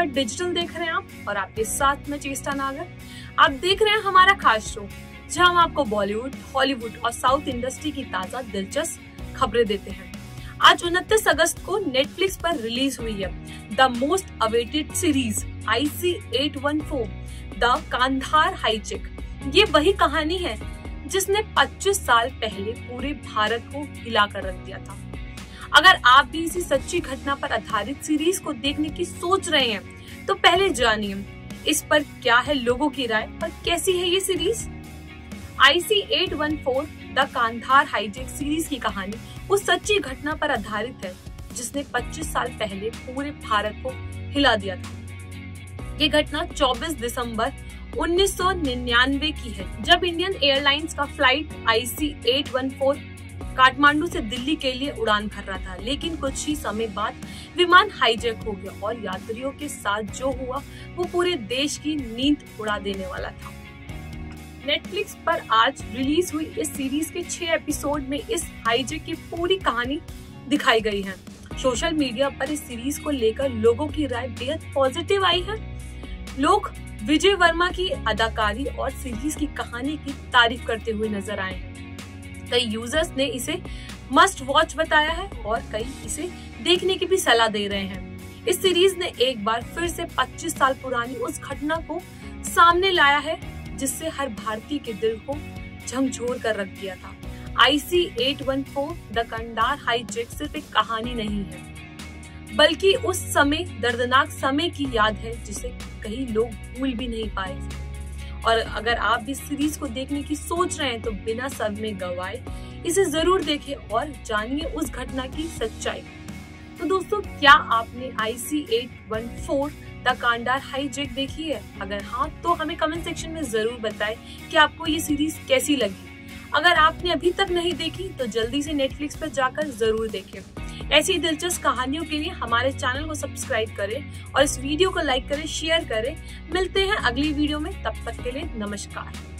Digital देख रहे हैं आप और आपके साथ में चेष्टा नागर। आप देख रहे हैं हमारा खास शो जहां हम आपको बॉलीवुड, हॉलीवुड और साउथ इंडस्ट्री की ताजा दिलचस्प खबरें देते हैं। आज 29 अगस्त को नेटफ्लिक्स पर रिलीज हुई है the most awaited series IC814 the Kandahar hijack. ये वही कहानी है जिसने 25 साल पहले पूरे भारत को हिलाकर रख दिया था। अगर आप भी इसी सच्ची घटना पर आधारित सीरीज को देखने की सोच रहे हैं तो पहले जानिए इस पर क्या है लोगों की राय और कैसी है ये series. IC814 the Kandahar hijack series की कहानी उस सच्ची घटना पर आधारित है जिसने 25 साल पहले पूरे भारत को हिला दिया था। ये घटना 24 दिसंबर 1999 की है जब इंडियन एयरलाइंस का फ्लाइट IC814 काठमांडू से दिल्ली के लिए उड़ान भर रहा था, लेकिन कुछ ही समय बाद विमान हाईजैक हो गया और यात्रियों के साथ जो हुआ वो पूरे देश की नींद उड़ा देने वाला था। नेटफ्लिक्स पर आज रिलीज हुई इस सीरीज के 6 एपिसोड में इस हाईजैक की पूरी कहानी दिखाई गई है। सोशल मीडिया पर इस सीरीज को लेकर लोगों की राय बेहद पॉजिटिव आई है। लोग विजय वर्मा की अदाकारी और सीरीज की कहानी की तारीफ करते हुए नजर आए हैं। कई यूजर्स ने इसे मस्ट वॉच बताया है और कई इसे देखने की भी सलाह दे रहे हैं। इस सीरीज ने एक बार फिर से 25 साल पुरानी उस घटना को सामने लाया है जिससे हर भारतीय के दिल को झकझोर कर रख दिया था। IC814 द कांधार हाईजैक सिर्फ एक कहानी नहीं है बल्कि उस समय दर्दनाक समय की याद है जिसे कई लोग भूल भी नहीं पाए। और अगर आप भी सीरीज को देखने की सोच रहे हैं तो बिना समय गवाए इसे जरूर देखें और जानिए उस घटना की सच्चाई। तो दोस्तों, क्या आपने IC814 द कांधार हाईजैक देखी है? अगर हाँ तो हमें कमेंट सेक्शन में जरूर बताएं कि आपको ये सीरीज कैसी लगी। अगर आपने अभी तक नहीं देखी तो जल्दी से नेटफ्लिक्स पर जाकर जरूर देखें। ऐसी दिलचस्प कहानियों के लिए हमारे चैनल को सब्सक्राइब करें और इस वीडियो को लाइक करें, शेयर करें। मिलते हैं अगली वीडियो में, तब तक के लिए नमस्कार।